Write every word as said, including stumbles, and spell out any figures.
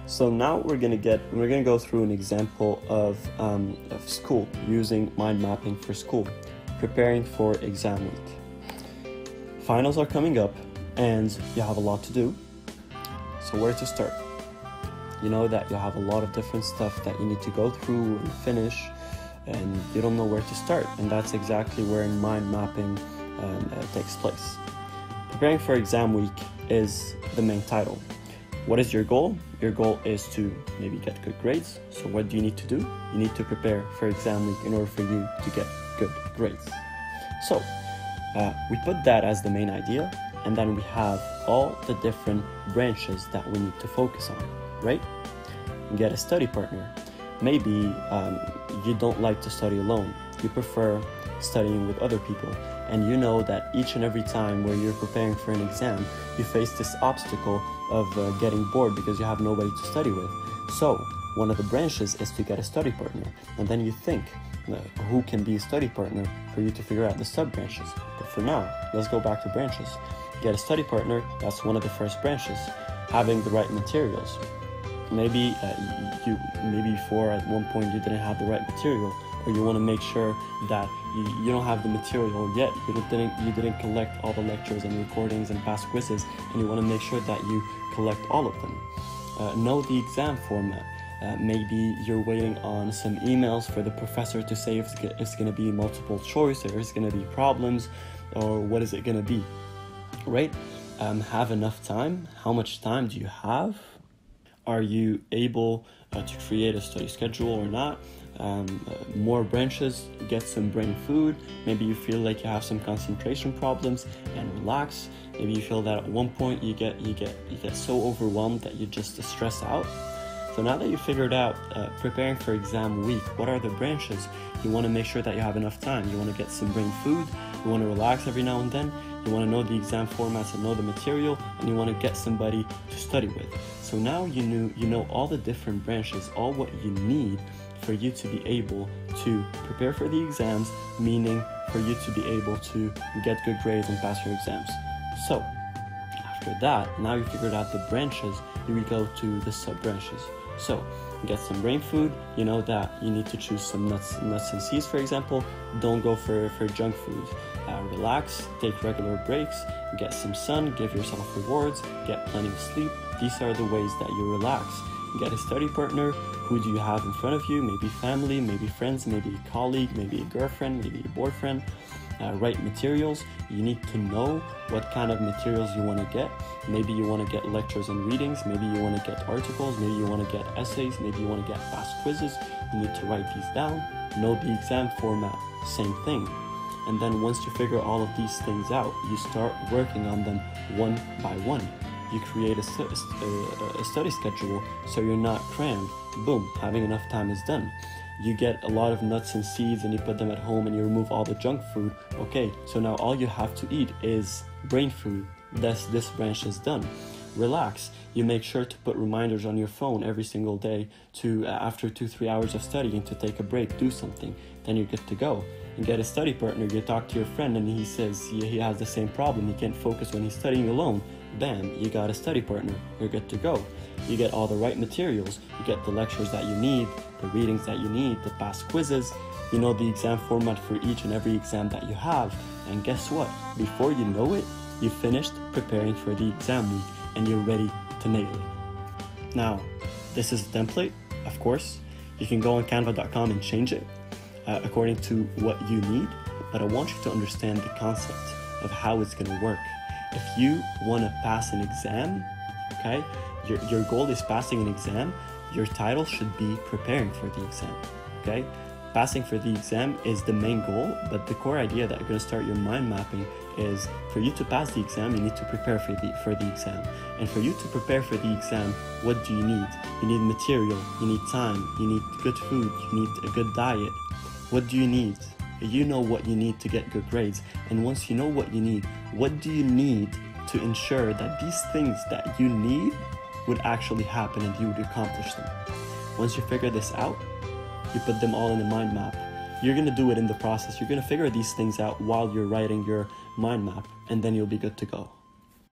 So now we're gonna get we're gonna go through an example of, um, of school, using mind mapping for school, preparing for exam week. Finals are coming up and you have a lot to do. So where to start? You know that you'll have a lot of different stuff that you need to go through and finish, and you don't know where to start. And that's exactly where mind mapping um, uh, takes place. Preparing for exam week is the main title. What is your goal? Your goal is to maybe get good grades. So what do you need to do? You need to prepare for exam week in order for you to get good grades. So uh, we put that as the main idea, and then we have all the different branches that we need to focus on, right? You get a study partner. Maybe um, you don't like to study alone. You prefer studying with other people. And you know that each and every time where you're preparing for an exam, you face this obstacle of uh, getting bored because you have nobody to study with. So one of the branches is to get a study partner. And then you think uh, who can be a study partner for you to figure out the sub-branches. But for now, let's go back to branches. Get a study partner, that's one of the first branches. Having the right materials. Maybe uh, you maybe before at one point you didn't have the right material, or you want to make sure that you, you don't have the material yet. You didn't you didn't collect all the lectures and recordings and past quizzes, and you want to make sure that you collect all of them. Uh, know the exam format. Uh, maybe you're waiting on some emails for the professor to say if it's, it's going to be multiple choice, or if it's going to be problems, or what is it going to be, right? Um, have enough time. How much time do you have? Are you able uh, to create a study schedule or not? Um, uh, more branches, get some brain food. Maybe you feel like you have some concentration problems, and relax. Maybe you feel that at one point you get you get you get so overwhelmed that you just stress out. So now that you figured out uh, preparing for exam week, what are the branches? You want to make sure that you have enough time. You want to get some brain food. You want to relax every now and then. You want to know the exam formats and know the material, and you want to get somebody to study with. So now you know you know all the different branches, all what you need for you to be able to prepare for the exams, meaning for you to be able to get good grades and pass your exams. So after that, now you figured out the branches, you would go to the sub-branches. So get some brain food. You know that you need to choose some nuts, nuts and seeds, for example. Don't go for, for junk food. Uh, relax, take regular breaks, get some sun, give yourself rewards, get plenty of sleep. These are the ways that you relax. Get a study partner. Who do you have in front of you? Maybe family, maybe friends, maybe a colleague, maybe a girlfriend, maybe a boyfriend. Uh, write materials. You need to know what kind of materials you want to get. Maybe you want to get lectures and readings. Maybe you want to get articles. Maybe you want to get essays. Maybe you want to get fast quizzes. You need to write these down. Know the exam format. Same thing. And then once you figure all of these things out, you start working on them one by one. You create a, a, a study schedule so you're not crammed. Boom, having enough time is done. You get a lot of nuts and seeds and you put them at home and you remove all the junk food. Okay, so now all you have to eat is brain food. Thus, this branch is done. Relax. You make sure to put reminders on your phone every single day to, uh, after two, three hours of studying, to take a break, do something. Then you're good to go. You get a study partner, you talk to your friend and he says he, he has the same problem. He can't focus when he's studying alone. Bam, you got a study partner. You're good to go. You get all the right materials. You get the lectures that you need, the readings that you need, the past quizzes. You know the exam format for each and every exam that you have. And guess what? Before you know it, you finished preparing for the exam week and you're ready to nail it. Now, this is a template, of course. You can go on canva dot com and change it uh, according to what you need. But I want you to understand the concept of how it's going to work. If you want to pass an exam, okay, your, your goal is passing an exam, your title should be preparing for the exam, okay? Passing for the exam is the main goal, but the core idea that you're going to start your mind mapping is for you to pass the exam, you need to prepare for the, for the exam. And for you to prepare for the exam, what do you need? You need material, you need time, you need good food, you need a good diet. What do you need? You know what you need to get good grades. And once you know what you need, what do you need to ensure that these things that you need would actually happen and you would accomplish them? Once you figure this out, you put them all in a mind map. You're going to do it in the process. You're going to figure these things out while you're writing your mind map, and then you'll be good to go.